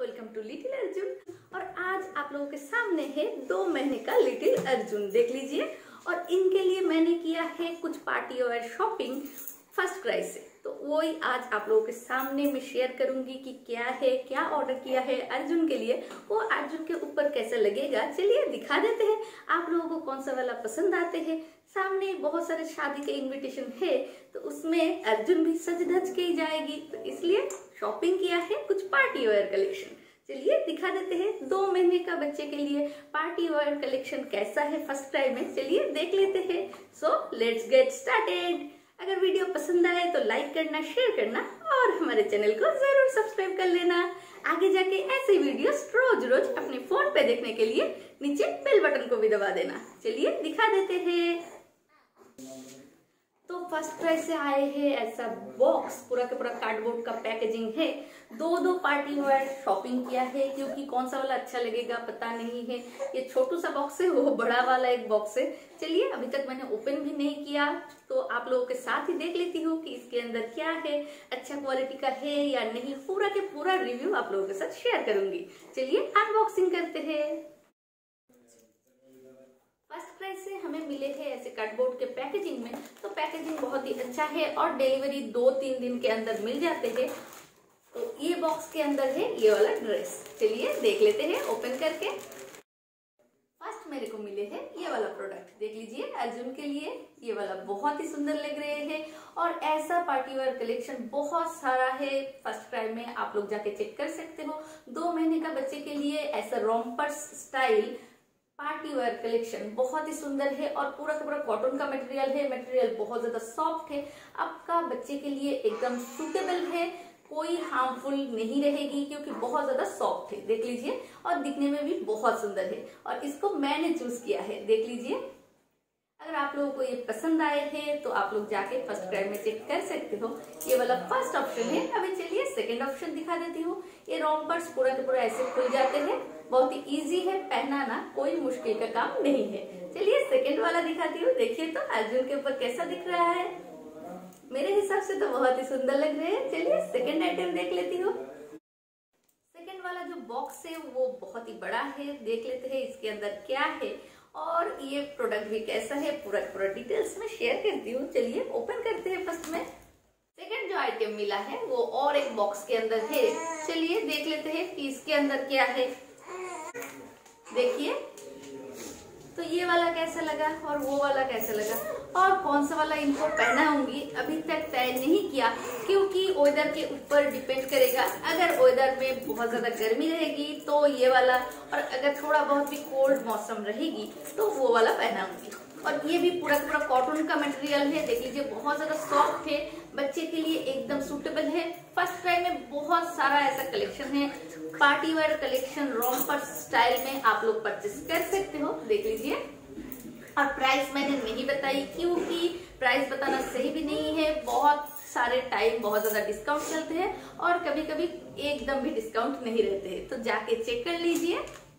Welcome to little Arjun. और आज आप लोगों के सामने है 2 महीने का लिटिल अर्जुन, देख लीजिए। और इनके लिए मैंने किया है कुछ party wear shopping FirstCry से, तो वही आज आप लोगों के सामने मैं शेयर करूंगी कि क्या है, क्या ऑर्डर किया है अर्जुन के लिए, वो अर्जुन के ऊपर कैसे लगेगा। चलिए दिखा देते हैं आप लोगों को कौन सा वाला पसंद आते हैं। सामने बहुत सारे शादी के इनविटेशन है, तो उसमें अर्जुन भी सज धज के ही जाएगी, तो इसलिए शॉपिंग किया है कुछ पार्टी वेयर कलेक्शन। चलिए दिखा देते हैं 2 महीने का बच्चे के लिए पार्टी वेयर कलेक्शन कैसा है फर्स्ट क्राई में। चलिए देख लेते हैं। So let's get started. अगर वीडियो पसंद आए तो लाइक करना, शेयर करना और हमारे चैनल को जरूर सब्सक्राइब कर लेना। आगे जाके ऐसे वीडियोस रोज रोज अपने फोन पे देखने के लिए नीचे बेल बटन को भी दबा देना। चलिए दिखा देते हैं। तो फर्स्ट क्राई से आए हैं ऐसा बॉक्स, पूरा का पूरा कार्डबोर्ड का पैकेजिंग है। 2 पार्टी वेयर शॉपिंग किया है, क्योंकि कौन सा वाला अच्छा लगेगा पता नहीं है। ये छोटू सा बॉक्स है, वो बड़ा वाला एक बॉक्स है। चलिए अभी तक मैंने ओपन भी नहीं किया, तो आप लोगों के साथ ही देख लेती हूँ कि इसके अंदर क्या है, अच्छा क्वालिटी का है या नहीं। पूरा के पूरा रिव्यू आप लोगों के साथ शेयर करूंगी। चलिए अनबॉक्सिंग करते हैं। फर्स्ट क्राई से हमें मिले हैं ऐसे कार्डबोर्ड के पैकेजिंग में, तो पैकेजिंग बहुत ही अच्छा है और डिलीवरी 2-3 दिन के अंदर मिल जाते हैं। तो ये बॉक्स के अंदर है ये वाला ड्रेस। चलिए देख लेते हैं ओपन करके। फर्स्ट मेरे को मिले हैं ये वाला प्रोडक्ट, देख लीजिए अर्जुन के लिए। ये वाला बहुत ही सुंदर लग रहे हैं और ऐसा पार्टी वेयर कलेक्शन बहुत सारा है फर्स्ट क्राई में, आप लोग जाके चेक कर सकते हो। 2 महीने का बच्चे के लिए ऐसा rompers style party wear collection बहुत ही सुंदर है और पूरा का पूरा कॉटन का मटेरियल है। मटेरियल बहुत ज्यादा सॉफ्ट है, आपका बच्चे के लिए एकदम सूटेबल है, कोई हार्मफुल नहीं रहेगी क्योंकि बहुत ज्यादा सॉफ्ट है, देख लीजिए। और दिखने में भी बहुत सुंदर है और इसको मैंने चूज किया है, देख लीजिए। अगर आप लोगों को ये पसंद आए हैं तो आप लोग जाके फर्स्ट क्राई में चेक कर सकते हो। ये वाला फर्स्ट ऑप्शन है। अभी चलिए सेकंड ऑप्शन दिखा देती हूँ। ये रोम्पर्स पूरा के पूरा ऐसे खुल जाते हैं, बहुत ही इजी है पहनाना, कोई मुश्किल का काम नहीं है। चलिए सेकंड वाला दिखाती हूँ। देखिए तो अर्जुन के ऊपर कैसा दिख रहा है। मेरे हिसाब से तो बहुत ही सुंदर लग रहे हैं। चलिए सेकंड आइटम देख लेती हूँ। सेकंड वाला जो बॉक्स है वो बहुत ही बड़ा है, देख लेते हैं इसके अंदर क्या है और ये प्रोडक्ट भी कैसा है, पूरा डिटेल्स में शेयर करती हूँ। चलिए ओपन करते हैं। फर्स्ट में सेकंड जो आइटम मिला है वो और एक बॉक्स के अंदर है। चलिए देख लेते हैं कि इसके अंदर क्या है। देखिए तो ये वाला कैसा लगा और वो वाला कैसा लगा और कौन सा वाला इनको पहनाऊंगी अभी तक तय नहीं किया, क्योंकि वेदर के ऊपर डिपेंड करेगा। अगर वेदर में बहुत ज्यादा गर्मी रहेगी तो ये वाला, और अगर थोड़ा बहुत भी कोल्ड मौसम रहेगी तो वो वाला पहनाऊंगी। और ये भी पूरा पूरा कॉटन का मटेरियल है, देख लीजिए बहुत ज्यादा सॉफ्ट है, बच्चे के लिए एकदम सूटेबल है। फर्स्ट क्राई में बहुत सारा ऐसा कलेक्शन है, party wear collection rompers style में आप लोग परचेस कर सकते हो, देख लीजिए। और प्राइस मैंने नहीं बताई क्योंकि प्राइस बताना सही भी नहीं है। बहुत सारे टाइम बहुत ज्यादा डिस्काउंट चलते हैं और कभी कभी एकदम भी डिस्काउंट नहीं रहते हैं, तो जाके चेक कर लीजिए।